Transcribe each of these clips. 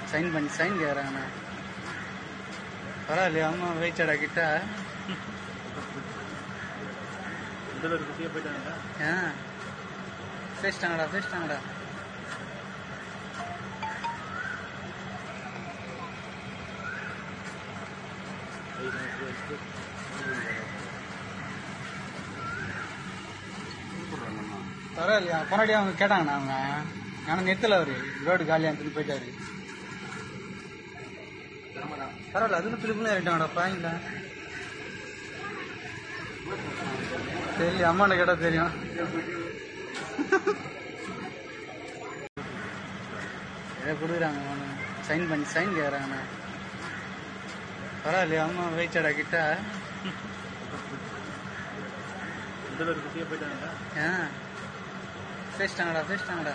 Sign கேக்குறாங்கண்ணா. பரவாயில்லையா அம்மா வெயிட்டடா கிட்ட பேசிட்டாங்கடா. பரவாயில்லையா முன்னாடி அவங்க கேட்டாங்கண்ணா. அவங்க ஆனால் நிறுத்தல அவரு ரோடு காலியாக போயிட்டாரு. பரவாயில்ல அதுல பிலிப்புலாம் ஏறிட்டாங்கடா பாயிங்களா. தெரியல அம்மாண்ட கேட்டா தெரியும். ஏதோ கொடுக்குறாங்க சைன் கேக்குறாங்கண்ணா. பரவாயில்லையா அம்மா வெயிட்டடா கிட்ட பேசிட்டாங்கடா.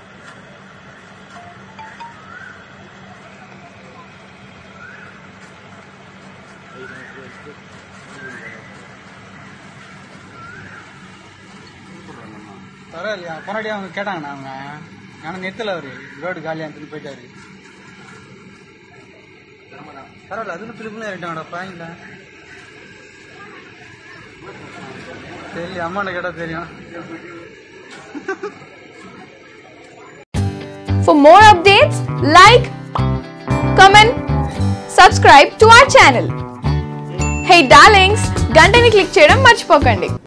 பரவாயில்லையா முன்னாடி அவங்க கேட்டாங்கண்ணா. அவங்க ஆனால் நிறுத்தல அவரு ரோடு காலியாக போயிட்டாரு. பரவாயில்ல அதுல பிலிப்புலாம் ஏறிட்டாங்கடா பாயிங்களா. தெரியல அம்மாண்ட கேட்டா தெரியும். For more updates, like, comment, subscribe to our channel. Hey darlings, గంటని click చేయడం మర్చిపోకండి.